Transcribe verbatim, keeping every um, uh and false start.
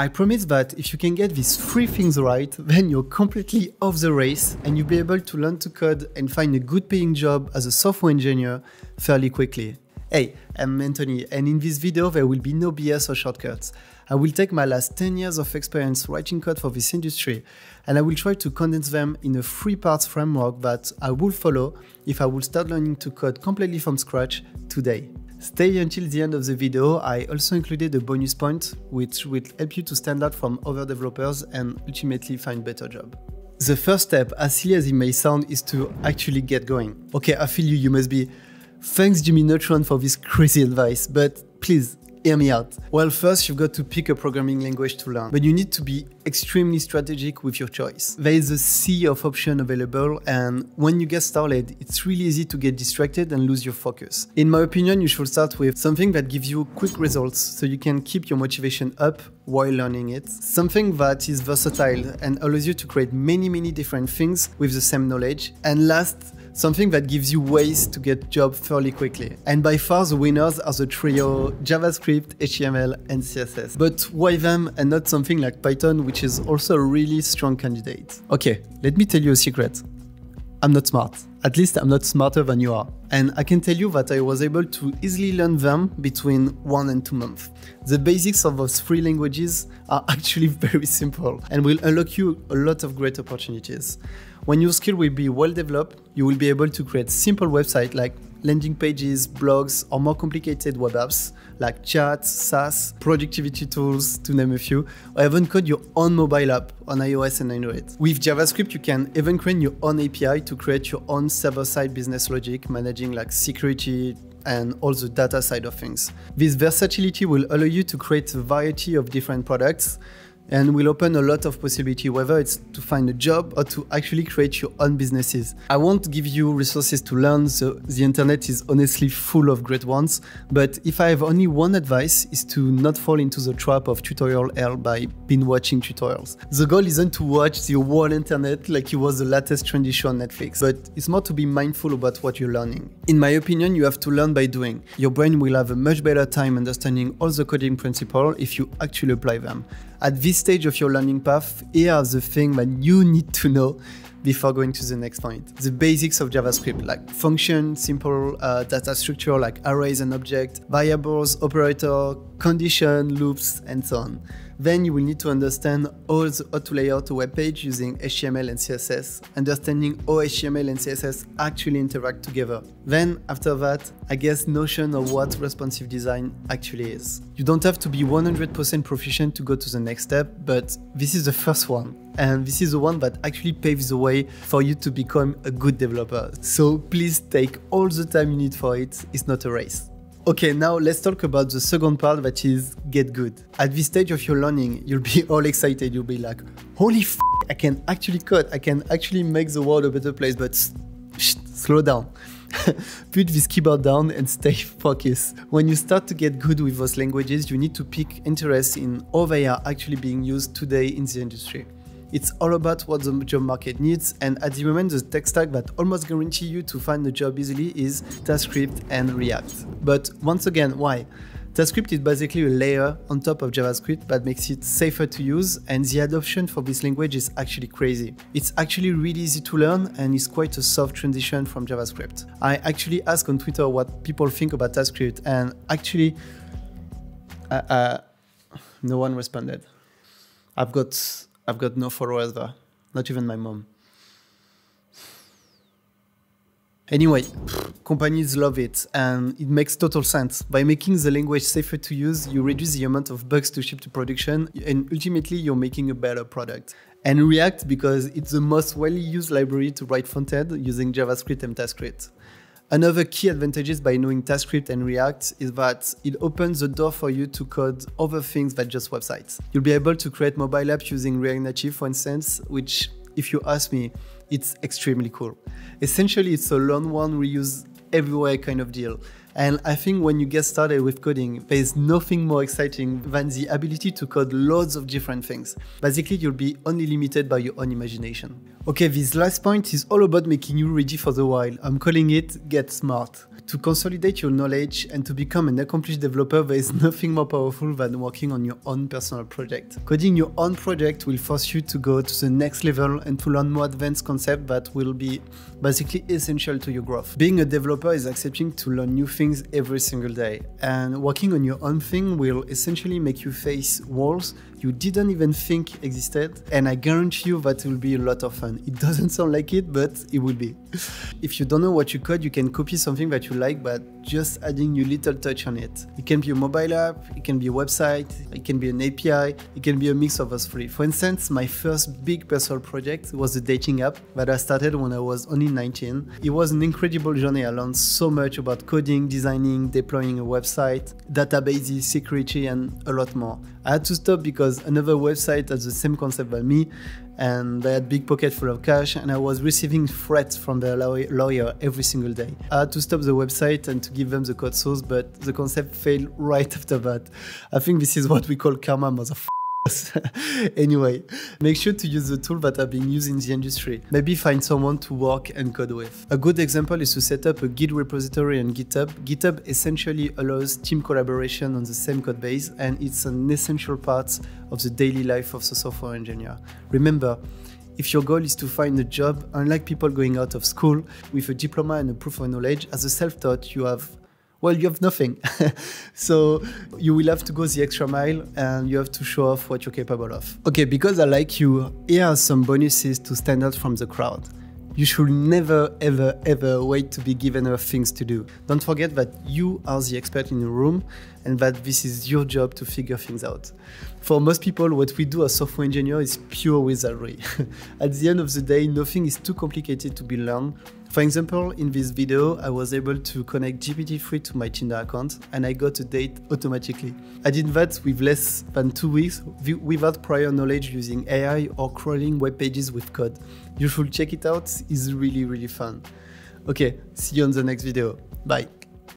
I promise that if you can get these three things right, then you're completely off the race and you'll be able to learn to code and find a good paying job as a software engineer fairly quickly. Hey, I'm Anthony, and in this video there will be no B S or shortcuts. I will take my last ten years of experience writing code for this industry, and I will try to condense them in a three-part framework that I will follow if I will start learning to code completely from scratch today. Stay until the end of the video. I also included a bonus point which will help you to stand out from other developers and ultimately find a better job. The first step, as silly as it may sound, is to actually get going. Okay, I feel you, you must be, thanks Jimmy Neutron for this crazy advice, but please, hear me out. Well, first you've got to pick a programming language to learn, but you need to be extremely strategic with your choice. There is a sea of options available, and when you get started, it's really easy to get distracted and lose your focus. In my opinion, you should start with something that gives you quick results so you can keep your motivation up while learning it. Something that is versatile and allows you to create many, many different things with the same knowledge. And last, something that gives you ways to get job fairly quickly. And by far the winners are the trio JavaScript, H T M L and C S S. But why them and not something like Python, which is also a really strong candidate? Okay, let me tell you a secret. I'm not smart. At least I'm not smarter than you are. And I can tell you that I was able to easily learn them between one and two months. The basics of those three languages are actually very simple and will unlock you a lot of great opportunities. When your skill will be well developed, you will be able to create simple websites like landing pages, blogs, or more complicated web apps like chat, SaaS, productivity tools, to name a few, or even code your own mobile app on iOS and Android. With JavaScript, you can even create your own A P I to create your own server-side business logic, managing like security and all the data side of things. This versatility will allow you to create a variety of different products and will open a lot of possibility, whether it's to find a job or to actually create your own businesses. I won't give you resources to learn, so the internet is honestly full of great ones, but if I have only one advice, is to not fall into the trap of tutorial hell by binge watching tutorials. The goal isn't to watch the whole internet like it was the latest trendy show on Netflix, but it's more to be mindful about what you're learning. In my opinion, you have to learn by doing. Your brain will have a much better time understanding all the coding principles if you actually apply them. At this stage of your learning path, here are the things that you need to know before going to the next point. The basics of JavaScript, like function, simple uh, data structure like arrays and objects, variables, operator, condition, loops, and so on. Then you will need to understand all the, how to lay out a web page using H T M L and C S S, understanding how H T M L and C S S actually interact together. Then, after that, I guess notion of what responsive design actually is. You don't have to be one hundred percent proficient to go to the next step, but this is the first one. And this is the one that actually paves the way for you to become a good developer. So please take all the time you need for it. It's not a race. Okay, now let's talk about the second part, that is get good. At this stage of your learning, you'll be all excited. You'll be like, holy f***, I can actually code. I can actually make the world a better place, but shh, slow down. Put this keyboard down and stay focused. When you start to get good with those languages, you need to pick interest in how they are actually being used today in the industry. It's all about what the job market needs, and at the moment the tech stack that almost guarantee you to find a job easily is TypeScript and React. But once again, why? TypeScript is basically a layer on top of JavaScript that makes it safer to use, and the adoption for this language is actually crazy. It's actually really easy to learn and is quite a soft transition from JavaScript. I actually asked on Twitter what people think about TypeScript, and actually uh, uh, no one responded. I've got I've got no followers there, not even my mom. Anyway, companies love it, and it makes total sense. By making the language safer to use, you reduce the amount of bugs to ship to production, and ultimately you're making a better product. And React, because it's the most widely used library to write front-end using JavaScript and TypeScript. Another key advantage by knowing TypeScript and React is that it opens the door for you to code other things than just websites. You'll be able to create mobile apps using React Native, for instance, which, if you ask me, it's extremely cool. Essentially, it's a learn one, reuse everywhere kind of deal. And I think when you get started with coding, there is nothing more exciting than the ability to code loads of different things. Basically, you'll be only limited by your own imagination. Okay, this last point is all about making you ready for the wild. I'm calling it get smart. To consolidate your knowledge and to become an accomplished developer, there is nothing more powerful than working on your own personal project. Coding your own project will force you to go to the next level and to learn more advanced concepts that will be basically essential to your growth. Being a developer is accepting to learn new things every single day, and working on your own thing will essentially make you face walls you didn't even think existed, and I guarantee you that it will be a lot of fun. It doesn't sound like it, but it will be. If you don't know what you code, you can copy something that you like, but just adding your little touch on it. It can be a mobile app, it can be a website, it can be an A P I, it can be a mix of those three. For instance, my first big personal project was a dating app that I started when I was only nineteen. It was an incredible journey. I learned so much about coding, designing, deploying a website, databases, security, and a lot more. I had to stop because another website had the same concept as me, and they had big pocket full of cash, and I was receiving threats from their lawyer every single day. I had to stop the website and to give them the code source, but the concept failed right after that. I think this is what we call karma, motherfucker. Anyway, make sure to use the tools that are being used in the industry. Maybe find someone to work and code with. A good example is to set up a Git repository on GitHub. GitHub essentially allows team collaboration on the same code base, and it's an essential part of the daily life of the software engineer. Remember, if your goal is to find a job, unlike people going out of school with a diploma and a proof of knowledge, as a self-taught, you have Well, you have nothing. So you will have to go the extra mile and you have to show off what you're capable of. Okay, because I like you, here are some bonuses to stand out from the crowd. You should never, ever, ever wait to be given enough things to do. Don't forget that you are the expert in the room and that this is your job to figure things out. For most people, what we do as software engineer is pure wizardry. At the end of the day, nothing is too complicated to be learned. For example, in this video, I was able to connect G P T three to my Tinder account and I got a date automatically. I did that with less than two weeks without prior knowledge using A I or crawling web pages with code. You should check it out, it's really, really fun. Okay, see you on the next video. Bye.